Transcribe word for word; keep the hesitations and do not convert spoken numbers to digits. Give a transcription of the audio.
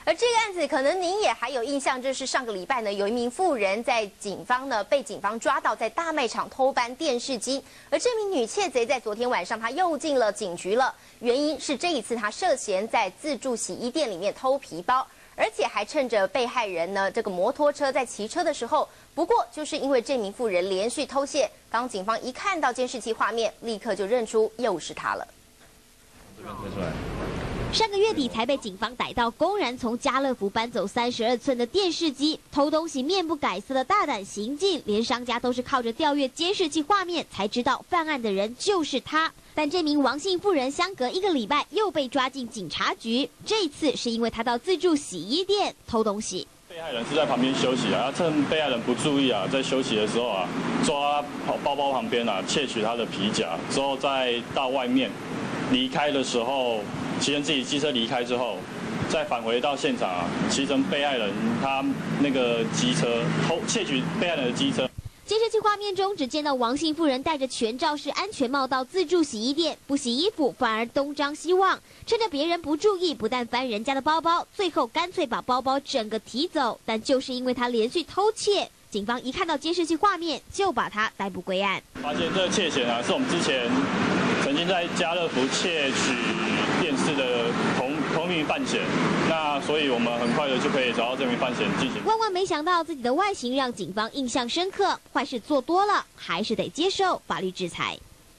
而这个案子可能您也还有印象，就是上个礼拜呢，有一名妇人在警方呢被警方抓到在大卖场偷搬电视机，而这名女窃贼在昨天晚上她又进了警局了，原因是这一次她涉嫌在自助洗衣店里面偷皮包。 而且还趁着被害人呢这个摩托车在骑车的时候，不过就是因为这名妇人连续偷窃，当警方一看到监视器画面，立刻就认出又是她了。 这边推出来。 上个月底才被警方逮到，公然从家乐福搬走三十二寸的电视机，偷东西面不改色的大胆行径，连商家都是靠着调阅监视器画面才知道犯案的人就是他。但这名王姓妇人相隔一个礼拜又被抓进警察局，这次是因为他到自助洗衣店偷东西。 被害人是在旁边休息啊，趁被害人不注意啊，在休息的时候啊，抓包包旁边啊，窃取他的皮夹，之后再到外面离开的时候，骑乘自己机车离开之后，再返回到现场啊，骑乘被害人他那个机车偷窃取被害人的机车。 监视器画面中，只见到王姓妇人戴着全罩式安全帽到自助洗衣店，不洗衣服，反而东张西望，趁着别人不注意，不但翻人家的包包，最后干脆把包包整个提走。但就是因为他连续偷窃，警方一看到监视器画面，就把他逮捕归案。 发现这个窃嫌啊，是我们之前曾经在家乐福窃取电视的同同名犯嫌，那所以我们很快的就可以找到这名犯嫌进行。 万万没想到自己的外形让警方印象深刻，坏事做多了，还是得接受法律制裁。